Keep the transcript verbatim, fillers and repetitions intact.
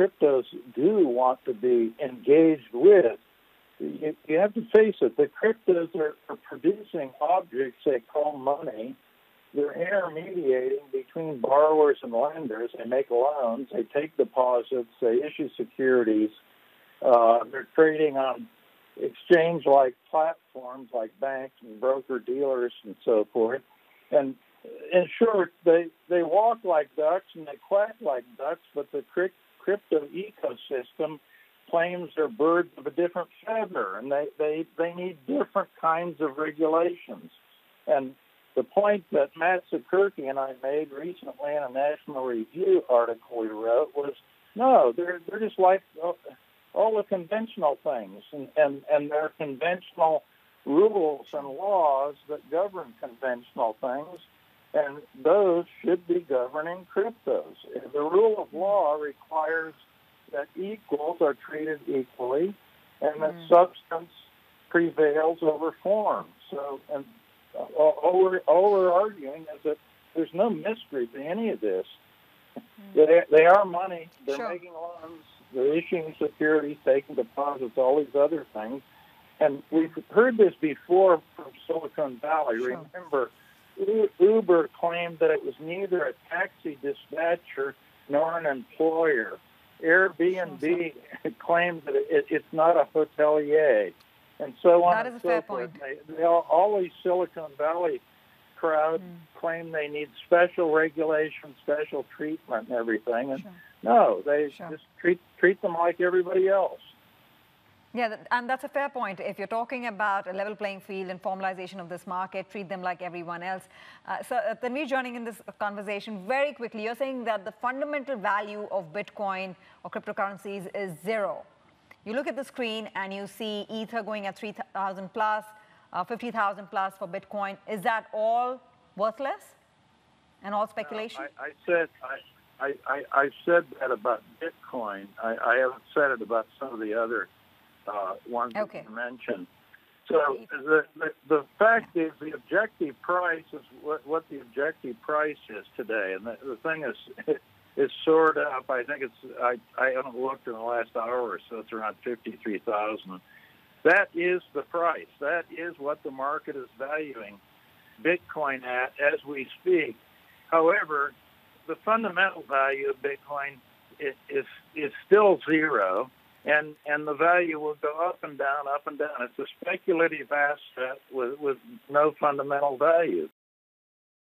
cryptos do want to be engaged with, you, you have to face it. The cryptos are, are producing objects they call money. They're intermediating between borrowers and lenders. They make loans. They take deposits. They issue securities. Uh, they're trading on exchange-like platforms like banks and broker-dealers and so forth. And in short, they, they walk like ducks and they quack like ducks, but the crypto ecosystem claims they're birds of a different feather, and they, they, they need different kinds of regulations. And the point that Matt Cikurki and I made recently in a National Review article we wrote was, no, they're, they're just like all the conventional things, and, and, and there are conventional rules and laws that govern conventional things, and those should be governing cryptos. The rule of law requires that equals are treated equally, and that mm. substance prevails over form. So, and all we're, all we're arguing is that there's no mystery to any of this. Mm. They, they are money. They're sure. making loans. They're issuing securities, taking deposits, all these other things. And we've heard this before from Silicon Valley. Sure. Remember, Uber claimed that it was neither a taxi dispatcher nor an employer. Airbnb sure. claims that it, it's not a hotelier, and so on that and is a so fair forth. Point. They, they all, all these Silicon Valley crowd mm. claim they need special regulation, special treatment, and everything. And sure. no, they sure. just treat treat them like everybody else. Yeah, and that's a fair point. If you're talking about a level playing field and formalization of this market, treat them like everyone else. Uh, so, uh, Tanvir, joining in this conversation very quickly, you're saying that the fundamental value of Bitcoin or cryptocurrencies is zero. You look at the screen and you see Ether going at three thousand plus, uh, fifty thousand plus for Bitcoin. Is that all worthless and all speculation? No, I, I said I, I, I said that about Bitcoin. I, I haven't said it about some of the other Uh, ones okay. that you mentioned. So the, the the fact is, the objective price is what, what the objective price is today, and the, the thing is is soared up. I think it's I I haven't looked in the last hour or so. It's around fifty three thousand. That is the price. That is what the market is valuing Bitcoin at as we speak. However, the fundamental value of Bitcoin is is, is still zero. And and the value will go up and down, up and down. It's a speculative asset with, with no fundamental value.